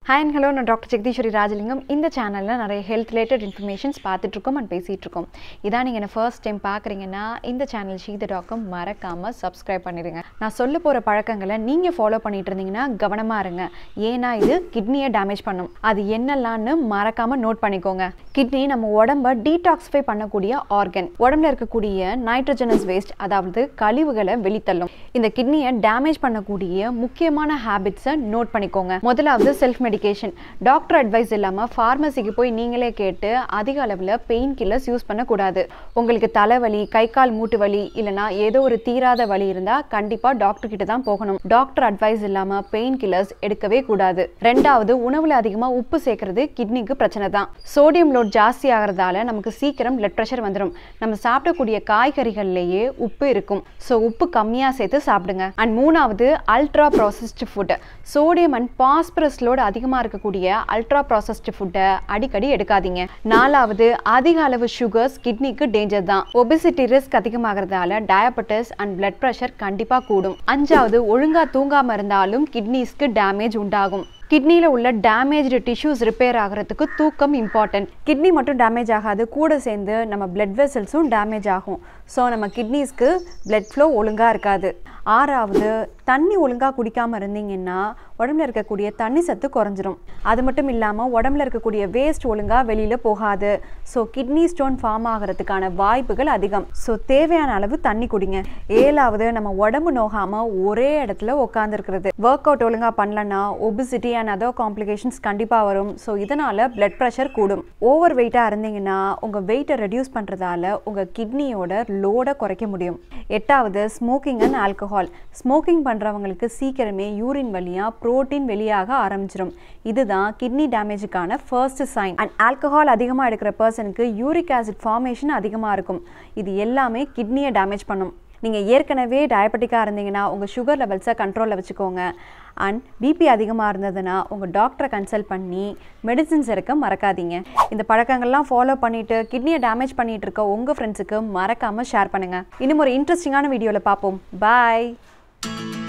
Hi and hello, நான் doctor JagadeeswariRajalingam. இந்த சேனலில் நிறைய ஹெல்த் ரிலேட்டட் இன்ஃபர்மேஷன்ஸ் பார்த்துட்ருக்கோம் அண்ட் பேசிகிட்ருக்கோம். இதான் நீங்கள் என்ன ஃபர்ஸ்ட் டைம் பார்க்குறீங்கன்னா இந்த சேனல் JagadeeswariRajalingam மறக்காமல் சப்ஸ்கிரைப் பண்ணிடுங்க. நான் சொல்ல போகிற பழக்கங்களை நீங்கள் ஃபாலோ பண்ணிட்டு இருந்தீங்கன்னா கவனமாக இருங்க. ஏன்னா இது கிட்னியை டேமேஜ் பண்ணும். அது என்னெல்லாம்னு மறக்காமல் நோட் பண்ணிக்கோங்க. கிட்னி நம்ம உடம்பை டீடாக்ஸிஃபை பண்ணக்கூடிய ஆர்கன். உடம்புல இருக்கக்கூடிய நைட்ரஜனஸ் வேஸ்ட், அதாவது கழிவுகளை வெளித்தள்ளும். இந்த கிட்னியை டேமேஜ் பண்ணக்கூடிய முக்கியமான ஹேபிட்ஸை நோட் பண்ணிக்கோங்க. முதலாவது செல்ஃப் மெடிகேஷன். டாக்டர் அட்வைஸ் இல்லாமல் ஃபார்மசிக்கு போய் நீங்களே கேட்டு அதிக அளவில் பெயின் கில்லர்ஸ் யூஸ் பண்ணக்கூடாது. உங்களுக்கு தலைவலி, கை கால் மூட்டு வலி, இல்லைனா ஏதோ ஒரு தீராத வலி இருந்தால் கண்டிப்பாக டாக்டர் கிட்ட தான் போகணும். டாக்டர் அட்வைஸ் இல்லாமல் பெயின் கில்லர்ஸ் எடுக்கவே கூடாது. ரெண்டாவது, உணவில் அதிகமாக உப்பு சேர்க்கறது கிட்னிக்கு பிரச்சனை தான். சோடியம் லோட் ஜாஸ்தி ஆகிறதால நமக்கு சீக்கிரம் பிளட் ப்ரெஷர் வந்துடும். நம்ம சாப்பிடக்கூடிய காய்கறிகள்லேயே உப்பு இருக்கும். ஸோ உப்பு கம்மியாக சேர்த்து சாப்பிடுங்க. அண்ட் மூணாவது, ultra processed food. Sodium and phosphorus load அதிகமாக இருக்கக்கூடிய அல்ட்ரா ப்ராசஸ்டு ஃபுட்டை அடிக்கடி எடுக்காதீங்க. நாலாவது, அதிக அளவு சுகர்ஸ் கிட்னிக்கு டேஞ்சர் தான். ஒபிசிட்டி ரிஸ்க் அதிகமாகிறதால டயபெட்டிஸ் அண்ட் பிளட் ப்ரெஷர் கண்டிப்பாக கூடும். அஞ்சாவது, ஒழுங்காக தூங்காமல் இருந்தாலும் கிட்னிஸ்க்கு டேமேஜ் உண்டாகும். கிட்னியில் உள்ள டேமேஜ்டு டிஷ்யூஸ் ரிப்பேர் ஆகிறதுக்கு தூக்கம் இம்பார்ட்டன்ட். கிட்னி மட்டும் டேமேஜ் ஆகாது, கூட சேர்ந்து நம்ம பிளட் வெசல்ஸும் டேமேஜ் ஆகும். ஸோ நம்ம கிட்னிஸ்க்கு பிளட் ஃப்ளோ ஒழுங்காக இருக்காது. ஆறாவது, தண்ணி ஒழுங்காக குடிக்காமல் இருந்தீங்கன்னா உடம்புல இருக்கக்கூடிய தண்ணி சத்து குறைஞ்சிரும். அது மட்டும் இல்லாமல் உடம்புல இருக்கக்கூடிய வேஸ்ட் ஒழுங்காக வெளியில் போகாது. ஸோ கிட்னி ஸ்டோன் ஃபார்ம் ஆகிறதுக்கான வாய்ப்புகள் அதிகம். ஸோ தேவையான அளவு தண்ணி குடிங்க. ஏழாவது, நம்ம உடம்பு நோகாமல் ஒரே இடத்துல உட்காந்துருக்கிறது. ஒர்க் அவுட் ஒழுங்காக பண்ணலன்னா ஒபிசிட்டி அண்ட் அதர் காம்ப்ளிகேஷன்ஸ் கண்டிப்பாக வரும். ஸோ இதனால் பிளட் ப்ரெஷர் கூடும். ஓவர் வெயிட்டாக இருந்தீங்கன்னா உங்கள் வெயிட்டை ரெடியூஸ் பண்ணுறதால உங்கள் கிட்னியோட லோடை குறைக்க முடியும். எட்டாவது, ஸ்மோக்கிங் அண்ட் ஆல்கஹால். ஸ்மோக்கிங் பண்ணுறவங்களுக்கு சீக்கிரமே யூரின் வழியாக புரோட்டீன் வெளியாக ஆரம்பிச்சிடும். இதுதான் கிட்னி டேமேஜுக்கான ஃபர்ஸ்ட் சைன். அண்ட் ஆல்கஹால் அதிகமாக எடுக்கிற பர்சனுக்கு யூரிக் ஆசிட் ஃபார்மேஷன் அதிகமாக இருக்கும். இது எல்லாமே கிட்னியை டேமேஜ் பண்ணும். நீங்கள் ஏற்கனவே டயபெட்டிக்காக இருந்தீங்கன்னா உங்கள் சுகர் லெவல்ஸை கண்ட்ரோலில் வச்சுக்கோங்க. அண்ட் பிபி அதிகமாக இருந்ததுன்னா உங்கள் டாக்டரை கன்சல்ட் பண்ணி மெடிசின்ஸ் எடுக்க மறக்காதீங்க. இந்த பழக்கங்கள்லாம் ஃபாலோ பண்ணிவிட்டு கிட்னியை டேமேஜ் பண்ணிகிட்டு இருக்க உங்கள் ஃப்ரெண்ட்ஸுக்கு மறக்காமல் ஷேர் பண்ணுங்கள். இன்னும் ஒரு இன்ட்ரெஸ்டிங்கான வீடியோவில் பார்ப்போம். பாய்.